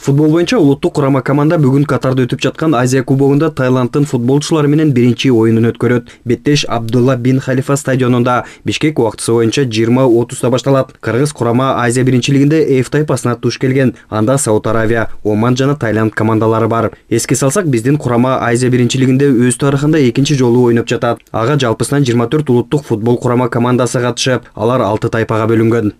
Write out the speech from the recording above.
Футбол боюнча улуттук курама команда бүгүн Катарда өтүп жаткан Азия кубогунда Таиландтын футболчулары менен биринчи оюнун өткөрөт. Беттеш Абдулла бин Халифа стадионунда Бишкек убактысы боюнча 20:30 башталат. Кыргыз курама Азия биринчилигинде Эф тайпасына туш келген. Анда Сауд Аравия, Оман жана Таиланд командалары бар. Эске салсак, биздин курама Азия биринчилигинде өз тарыхында экинчи жолу ойноп жатат. Ага жалпысынан 24 улуттук футбол курама командасы катышып, алар 6 тайпага бөлүнгөн.